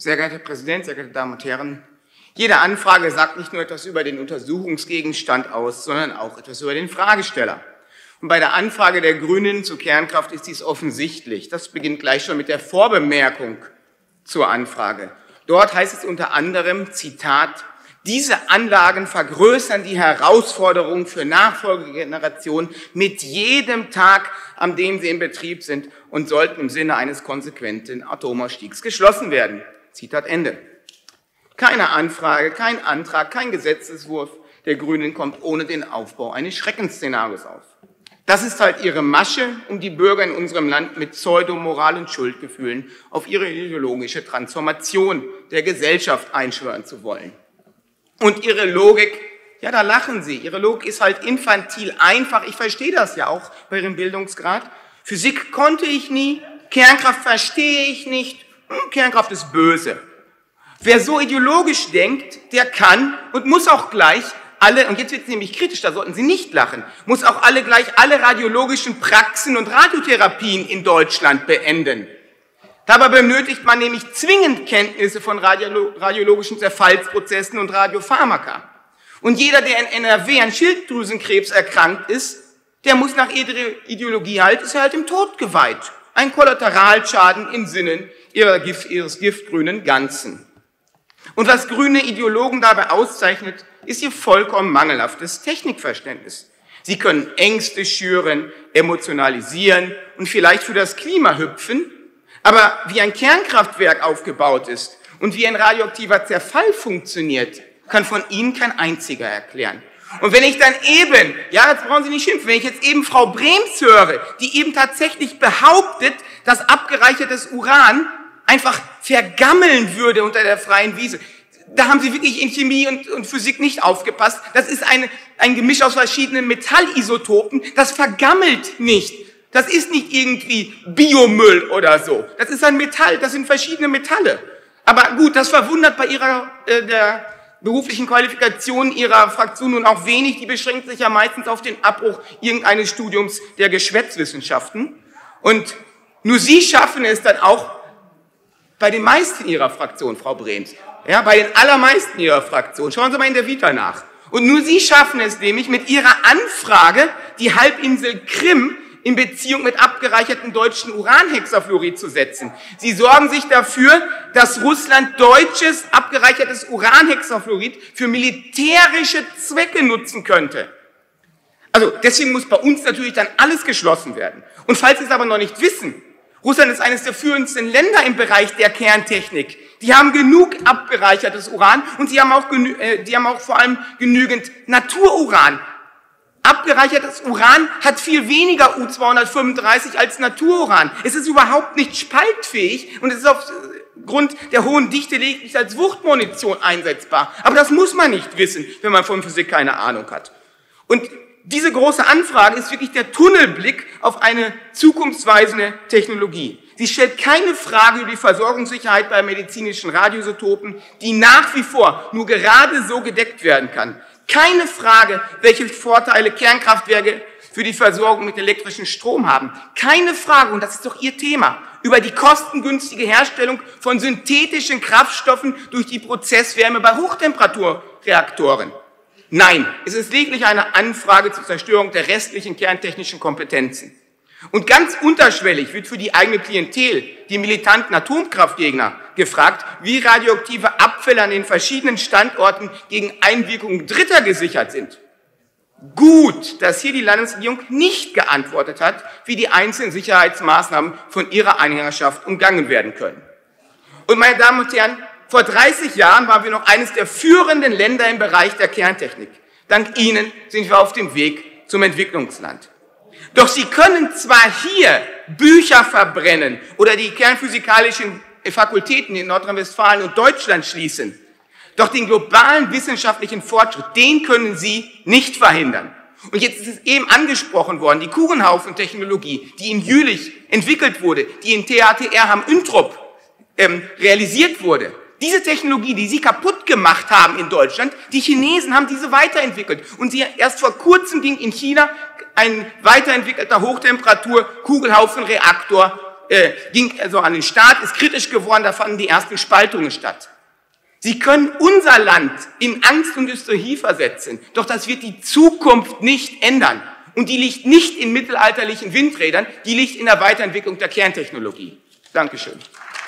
Sehr geehrter Herr Präsident, sehr geehrte Damen und Herren, jede Anfrage sagt nicht nur etwas über den Untersuchungsgegenstand aus, sondern auch etwas über den Fragesteller. Und bei der Anfrage der Grünen zur Kernkraft ist dies offensichtlich. Das beginnt gleich schon mit der Vorbemerkung zur Anfrage. Dort heißt es unter anderem, Zitat, diese Anlagen vergrößern die Herausforderungen für Nachfolgegenerationen mit jedem Tag, an dem sie in Betrieb sind und sollten im Sinne eines konsequenten Atomausstiegs geschlossen werden. Zitat Ende. Keine Anfrage, kein Antrag, kein Gesetzesentwurf der Grünen kommt ohne den Aufbau eines Schreckensszenarios auf. Das ist halt ihre Masche, um die Bürger in unserem Land mit Pseudomoral und Schuldgefühlen auf ihre ideologische Transformation der Gesellschaft einschwören zu wollen. Und ihre Logik, ja, da lachen sie. Ihre Logik ist halt infantil einfach. Ich verstehe das ja auch bei ihrem Bildungsgrad. Physik konnte ich nie, Kernkraft verstehe ich nicht, Kernkraft ist böse. Wer so ideologisch denkt, der kann und muss auch gleich alle, und jetzt wird es nämlich kritisch, da sollten Sie nicht lachen, muss auch alle radiologischen Praxen und Radiotherapien in Deutschland beenden. Dabei benötigt man nämlich zwingend Kenntnisse von radiologischen Zerfallsprozessen und Radiopharmaka. Und jeder, der in NRW an Schilddrüsenkrebs erkrankt ist, der muss nach ihrer Ideologie ist halt im Tod geweiht. Ein Kollateralschaden im Sinne ihres giftgrünen Ganzen. Und was grüne Ideologen dabei auszeichnet, ist ihr vollkommen mangelhaftes Technikverständnis. Sie können Ängste schüren, emotionalisieren und vielleicht für das Klima hüpfen, aber wie ein Kernkraftwerk aufgebaut ist und wie ein radioaktiver Zerfall funktioniert, kann von Ihnen kein einziger erklären. Und wenn ich dann eben, ja, jetzt brauchen Sie nicht schimpfen, wenn ich jetzt eben Frau Brems höre, die eben tatsächlich behauptet, dass abgereichertes Uran einfach vergammeln würde unter der freien Wiese, da haben Sie wirklich in Chemie und Physik nicht aufgepasst. Das ist ein Gemisch aus verschiedenen Metallisotopen, das vergammelt nicht. Das ist nicht irgendwie Biomüll oder so. Das ist ein Metall, das sind verschiedene Metalle. Aber gut, das verwundert bei der beruflichen Qualifikation Ihrer Fraktion nun auch wenig. Die beschränkt sich ja meistens auf den Abbruch irgendeines Studiums der Geschwätzwissenschaften. Und nur Sie schaffen es dann auch bei den meisten Ihrer Fraktion, Frau Brems. Ja, bei den allermeisten Ihrer Fraktion. Schauen Sie mal in der Vita nach. Und nur Sie schaffen es nämlich mit Ihrer Anfrage, die Halbinsel Krim in Beziehung mit abgereichertem deutschen Uranhexafluorid zu setzen. Sie sorgen sich dafür, dass Russland deutsches abgereichertes Uranhexafluorid für militärische Zwecke nutzen könnte. Also deswegen muss bei uns natürlich dann alles geschlossen werden. Und falls Sie es aber noch nicht wissen, Russland ist eines der führendsten Länder im Bereich der Kerntechnik. Die haben genug abgereichertes Uran und die haben auch vor allem genügend Natururan. Abgereichertes Uran hat viel weniger U-235 als Natururan. Es ist überhaupt nicht spaltfähig und es ist aufgrund der hohen Dichte lediglich als Wuchtmunition einsetzbar. Aber das muss man nicht wissen, wenn man von Physik keine Ahnung hat. Und diese große Anfrage ist wirklich der Tunnelblick auf eine zukunftsweisende Technologie. Sie stellt keine Frage über die Versorgungssicherheit bei medizinischen Radioisotopen, die nach wie vor nur gerade so gedeckt werden kann. Keine Frage, welche Vorteile Kernkraftwerke für die Versorgung mit elektrischem Strom haben. Keine Frage, und das ist doch Ihr Thema, über die kostengünstige Herstellung von synthetischen Kraftstoffen durch die Prozesswärme bei Hochtemperaturreaktoren. Nein, es ist lediglich eine Anfrage zur Zerstörung der restlichen kerntechnischen Kompetenzen. Und ganz unterschwellig wird für die eigene Klientel, die militanten Atomkraftgegner, gefragt, wie radioaktive Abfälle an den verschiedenen Standorten gegen Einwirkungen Dritter gesichert sind. Gut, dass hier die Landesregierung nicht geantwortet hat, wie die einzelnen Sicherheitsmaßnahmen von ihrer Anhängerschaft umgangen werden können. Und meine Damen und Herren, vor 30 Jahren waren wir noch eines der führenden Länder im Bereich der Kerntechnik. Dank Ihnen sind wir auf dem Weg zum Entwicklungsland. Doch Sie können zwar hier Bücher verbrennen oder die kernphysikalischen Fakultäten in Nordrhein-Westfalen und Deutschland schließen, doch den globalen wissenschaftlichen Fortschritt, den können Sie nicht verhindern. Und jetzt ist es eben angesprochen worden, die Kuchenhaufen-Technologie, die in Jülich entwickelt wurde, die in THTR Hamm-Üntrop realisiert wurde. Diese Technologie, die Sie kaputt gemacht haben in Deutschland, die Chinesen haben diese weiterentwickelt. Und erst vor kurzem ging in China ein weiterentwickelter Hochtemperatur-Kugelhaufenreaktor ging also an den Staat, ist kritisch geworden, da fanden die ersten Spaltungen statt. Sie können unser Land in Angst und Hysterie versetzen, doch das wird die Zukunft nicht ändern. Und die liegt nicht in mittelalterlichen Windrädern, die liegt in der Weiterentwicklung der Kerntechnologie. Dankeschön.